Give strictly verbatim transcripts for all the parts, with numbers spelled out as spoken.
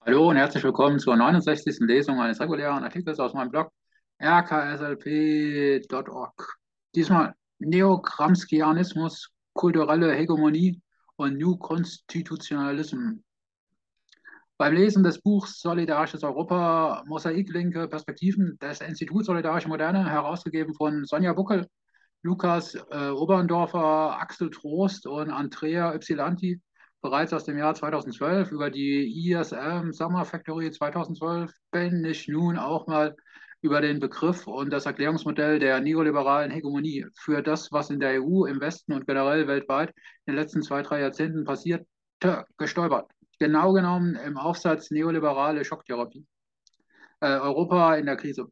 Hallo und herzlich willkommen zur neunundsechzigsten Lesung eines regulären Artikels aus meinem Blog r k s l p punkt org. Diesmal Neogramscianismus, kulturelle Hegemonie und New Constitutionalism. Beim Lesen des Buchs Solidarisches Europa, Mosaiklinke Perspektiven des Instituts Solidarische Moderne, herausgegeben von Sonja Buckel, Lukas äh, Oberndorfer, Axel Trost und Andrea Ypsilanti, bereits aus dem Jahr zweitausendzwölf über die I S M Summer Factory zweitausendzwölf, bin ich nun auch mal über den Begriff und das Erklärungsmodell der neoliberalen Hegemonie für das, was in der E U, im Westen und generell weltweit in den letzten zwei, drei Jahrzehnten passierte, gestolpert. Genau genommen im Aufsatz Neoliberale Schocktherapie. Äh, Europa in der Krise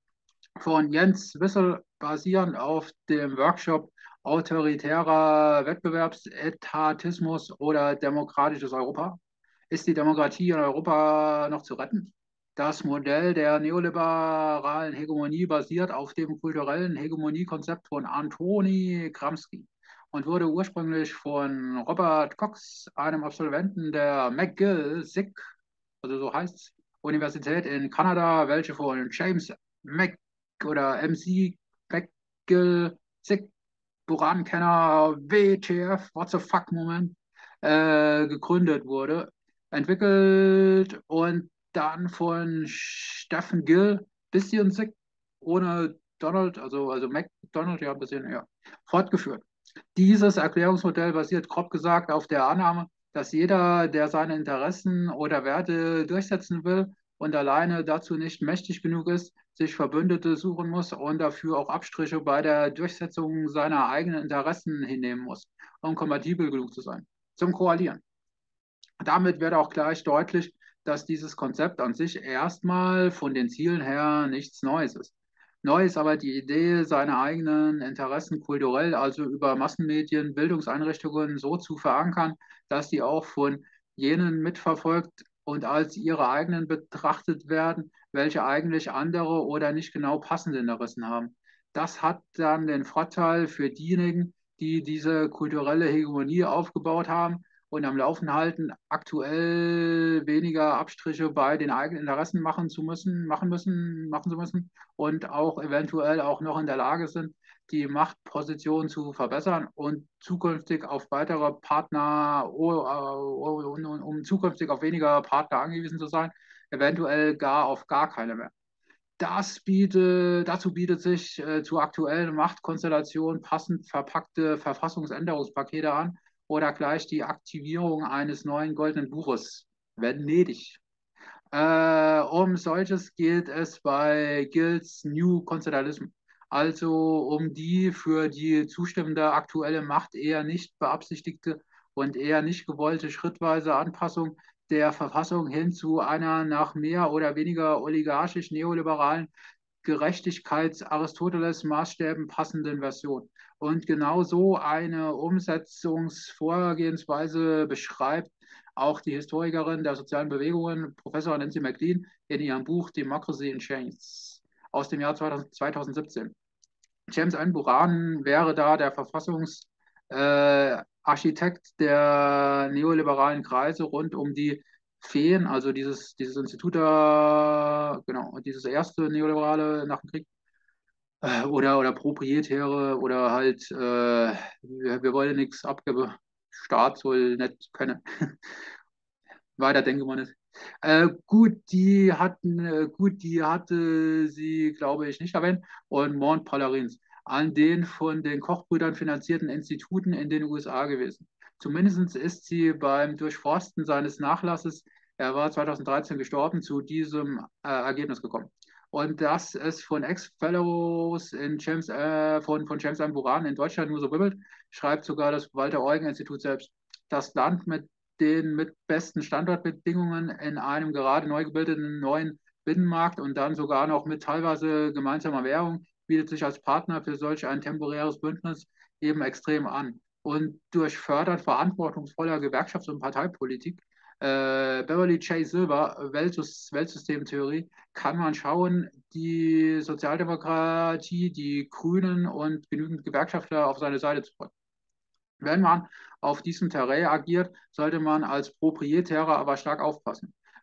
von Jens Wissel, basierend auf dem Workshop Autoritärer Wettbewerbsetatismus oder demokratisches Europa. Ist die Demokratie in Europa noch zu retten? Das Modell der neoliberalen Hegemonie basiert auf dem kulturellen Hegemoniekonzept von Antoni Gramsci und wurde ursprünglich von Robert Cox, einem Absolventen der McGill SIG, also so heißt es, Universität in Kanada, welche von James Mc oder M C McGill SIG, Buran-Kenner, W T F, What the fuck Moment, äh, gegründet wurde, entwickelt und dann von Stephen Gill, bisschen SIG, ohne Donald, also, also McDonald, ja, ein bisschen, ja, fortgeführt. Dieses Erklärungsmodell basiert grob gesagt auf der Annahme, dass jeder, der seine Interessen oder Werte durchsetzen will und alleine dazu nicht mächtig genug ist, sich Verbündete suchen muss und dafür auch Abstriche bei der Durchsetzung seiner eigenen Interessen hinnehmen muss, um kompatibel genug zu sein, zum Koalieren. Damit wird auch gleich deutlich, dass dieses Konzept an sich erstmal von den Zielen her nichts Neues ist. Neu ist aber die Idee, seine eigenen Interessen kulturell, also über Massenmedien, Bildungseinrichtungen so zu verankern, dass die auch von jenen mitverfolgt und als ihre eigenen betrachtet werden, welche eigentlich andere oder nicht genau passende Interessen haben. Das hat dann den Vorteil für diejenigen, die diese kulturelle Hegemonie aufgebaut haben und am Laufen halten, aktuell weniger Abstriche bei den eigenen Interessen machen zu müssen, machen müssen, machen zu müssen und auch eventuell auch noch in der Lage sind, die Machtposition zu verbessern und zukünftig auf weitere Partner, um zukünftig auf weniger Partner angewiesen zu sein, eventuell gar auf gar keine mehr. Das bietet, dazu bietet sich äh, zur aktuellen Machtkonstellation passend verpackte Verfassungsänderungspakete an oder gleich die Aktivierung eines neuen goldenen Buches, Venedig. Äh, um solches geht es bei Gills New Constitutionalism, also um die für die zustimmende aktuelle Macht eher nicht beabsichtigte und eher nicht gewollte schrittweise Anpassung der Verfassung hin zu einer nach mehr oder weniger oligarchisch-neoliberalen Gerechtigkeits-Aristoteles-Maßstäben passenden Version. Und genau so eine Umsetzungsvorgehensweise beschreibt auch die Historikerin der sozialen Bewegungen, Professor Nancy MacLean, in ihrem Buch Democracy in Chains aus dem Jahr zweitausendsiebzehn. James N. Buran wäre da der Verfassungsarchitekt äh, der neoliberalen Kreise rund um die Feen, also dieses, dieses Institut da, genau, dieses erste neoliberale nach dem Krieg, äh, oder, oder Proprietäre oder halt, äh, wir, wir wollen nichts abgeben, Staat soll nicht können. Weiter denke man nicht. Äh, gut, die hatten, äh, gut, die hatte sie, glaube ich, nicht erwähnt. Und Mont Palarins, an den von den Kochbrüdern finanzierten Instituten in den U S A gewesen. Zumindest ist sie beim Durchforsten seines Nachlasses, er war zweitausenddreizehn gestorben, zu diesem äh, Ergebnis gekommen. Und dass es von Ex-Fellows in James, äh, von, von James M. Buran in Deutschland nur so wimmelt, schreibt sogar das Walter-Eugen-Institut selbst. Das Land mit den mit besten Standortbedingungen in einem gerade neu gebildeten neuen Binnenmarkt und dann sogar noch mit teilweise gemeinsamer Währung bietet sich als Partner für solch ein temporäres Bündnis eben extrem an. Und durch Fördern verantwortungsvoller Gewerkschafts- und Parteipolitik, äh, Beverly J. Silver, Weltsys Weltsystemtheorie, kann man schauen, die Sozialdemokratie, die Grünen und genügend Gewerkschaftler auf seine Seite zu bringen. Wenn man auf diesem Terrain agiert, sollte man als Proprietärer aber stark aufpassen.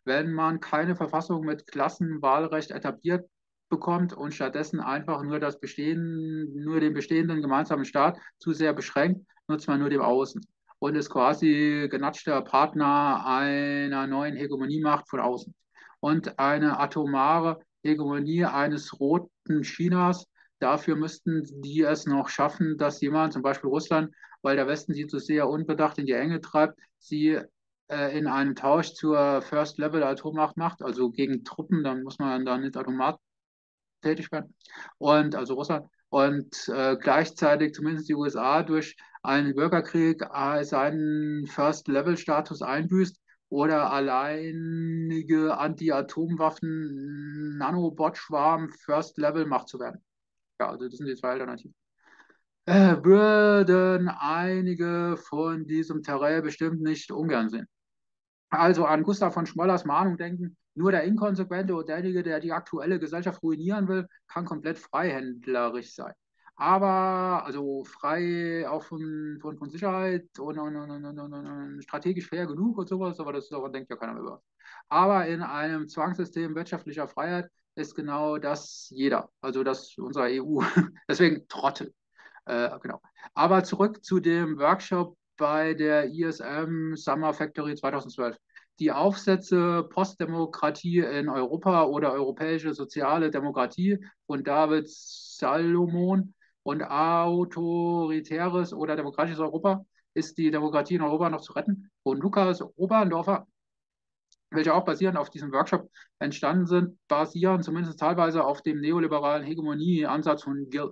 wenn man keine Verfassung mit Klassenwahlrecht etabliert bekommt und stattdessen einfach nur das bestehen, nur den bestehenden gemeinsamen Staat zu sehr beschränkt, nutzt man nur dem Außen und ist quasi genatschter Partner einer neuen Hegemoniemacht von außen. Und eine atomare Hegemonie eines roten Chinas, dafür müssten die es noch schaffen, dass jemand, zum Beispiel Russland, weil der Westen sie zu sehr unbedacht in die Enge treibt, sie äh, in einem Tausch zur First-Level-Atommacht macht, also gegen Truppen, dann muss man dann nicht Atomat tätig werden, und also Russland, und äh, gleichzeitig zumindest die U S A durch einen Bürgerkrieg äh, seinen First-Level-Status einbüßt oder alleinige Anti-Atomwaffen Nanobot-Schwarm First-Level-Macht zu werden. Ja, also das sind die zwei Alternativen. Äh, würden einige von diesem Terrain bestimmt nicht ungern sehen. Also an Gustav von Schmollers Mahnung denken, nur der Inkonsequente oder derjenige, der die aktuelle Gesellschaft ruinieren will, kann komplett freihändlerisch sein. Aber, also frei auch von, von, von Sicherheit und, und, und, und, und, und strategisch fair genug und sowas, aber das daran denkt ja keiner mehr über. Aber in einem Zwangssystem wirtschaftlicher Freiheit ist genau das jeder, also das unserer E U. Deswegen Trottel. Äh, genau. Aber zurück zu dem Workshop bei der I S M Summer Factory zweitausendzwölf. Die Aufsätze Postdemokratie in Europa oder Europäische Soziale Demokratie von David Salomon und Autoritäres oder Demokratisches Europa. Ist die Demokratie in Europa noch zu retten? Von Lukas Oberndorfer, welche auch basierend auf diesem Workshop entstanden sind, basieren zumindest teilweise auf dem neoliberalen Hegemonieansatz von Gill.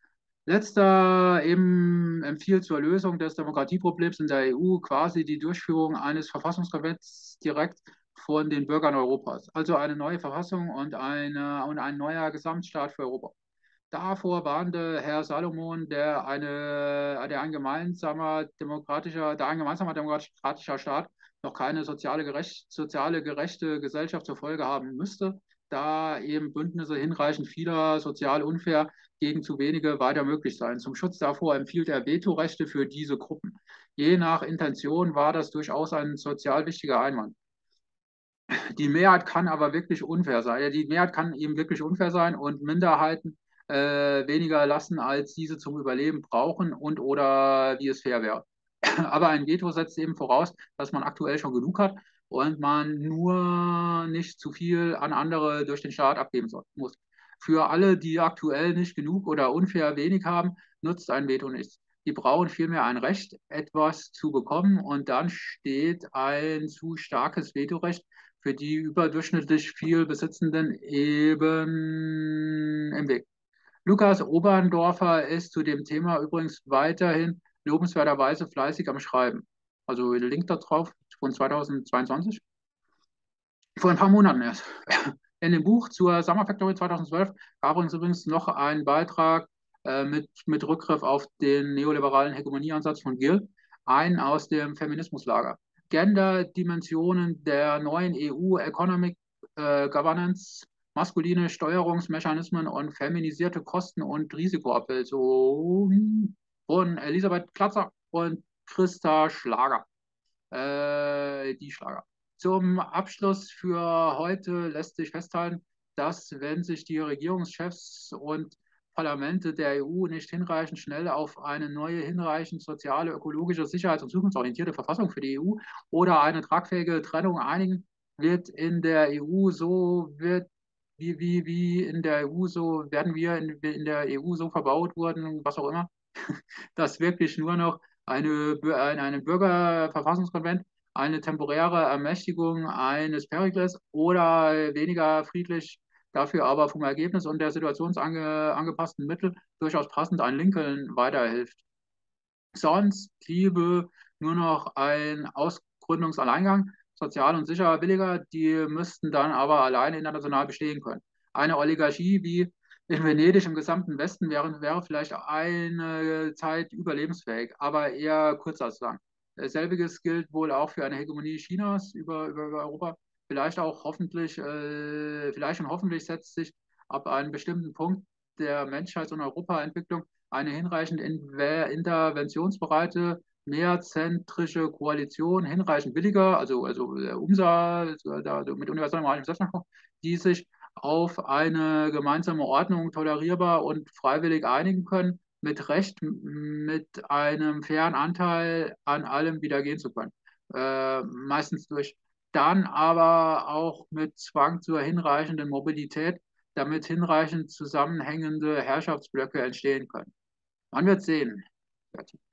Letzter eben empfiehlt zur Lösung des Demokratieproblems in der E U quasi die Durchführung eines Verfassungskonvents direkt von den Bürgern Europas. Also eine neue Verfassung und, eine, und ein neuer Gesamtstaat für Europa. Davor warnte Herr Salomon, der, eine, der ein gemeinsamer demokratischer, der ein gemeinsamer demokratischer Staat noch keine soziale, gerecht, soziale gerechte Gesellschaft zur Folge haben müsste, da eben Bündnisse hinreichend vieler sozial unfair gegen zu wenige weiter möglich seien. Zum Schutz davor empfiehlt er Vetorechte für diese Gruppen. Je nach Intention war das durchaus ein sozial wichtiger Einwand. Die Mehrheit kann aber wirklich unfair sein. Ja, die Mehrheit kann eben wirklich unfair sein und Minderheiten äh, weniger lassen, als diese zum Überleben brauchen und oder wie es fair wäre. Aber ein Veto setzt eben voraus, dass man aktuell schon genug hat und man nur nicht zu viel an andere durch den Staat abgeben soll, muss. Für alle, die aktuell nicht genug oder unfair wenig haben, nutzt ein Veto nichts. Die brauchen vielmehr ein Recht, etwas zu bekommen, und dann steht ein zu starkes Vetorecht für die überdurchschnittlich viel Besitzenden eben im Weg. Lukas Oberndorfer ist zu dem Thema übrigens weiterhin lobenswerterweise fleißig am Schreiben. Also der Link da drauf von zweitausendzweiundzwanzig, vor ein paar Monaten erst. In dem Buch zur Summer Factory zweitausendzwölf gab es übrigens noch einen Beitrag äh, mit, mit Rückgriff auf den neoliberalen Hegemonieansatz von Gill, einen aus dem Feminismuslager. Gender-Dimensionen der neuen E U Economic äh, Governance, maskuline Steuerungsmechanismen und feminisierte Kosten- und Risikoabwälzung von Elisabeth Klatzer und Christa Schlager. Äh, die Schlager. Zum Abschluss für heute lässt sich festhalten, dass, wenn sich die Regierungschefs und Parlamente der E U nicht hinreichend schnell auf eine neue, hinreichend soziale, ökologische, sicherheits- und zukunftsorientierte Verfassung für die E U oder eine tragfähige Trennung einigen, wird in der E U so, wird wie, wie, wie in der E U so, werden wir in, in der E U so verbaut wurden, was auch immer, dass wirklich nur noch eine, ein, einen Bürgerverfassungskonvent, eine temporäre Ermächtigung eines Perikles oder weniger friedlich, dafür aber vom Ergebnis und der situationsangepassten Mittel durchaus passend ein Lincoln weiterhilft. Sonst bliebe nur noch ein Ausgründungsalleingang, sozial und sicher billiger, die müssten dann aber alleine international bestehen können. Eine Oligarchie wie in Venedig im gesamten Westen wäre, wäre vielleicht eine Zeit überlebensfähig, aber eher kurz als lang. Selbiges gilt wohl auch für eine Hegemonie Chinas über, über, über Europa. Vielleicht auch hoffentlich, äh, vielleicht und hoffentlich setzt sich ab einem bestimmten Punkt der Menschheits- und Europaentwicklung eine hinreichend interventionsbereite mehrzentrische Koalition hinreichend billiger, also, also der Umsatz, also mit universellem moralischem Selbstanspruch, die sich auf eine gemeinsame Ordnung tolerierbar und freiwillig einigen können, mit Recht, mit einem fairen Anteil an allem widergehen zu können. Äh, meistens durch dann aber auch mit Zwang zur hinreichenden Mobilität, damit hinreichend zusammenhängende Herrschaftsblöcke entstehen können. Man wird sehen.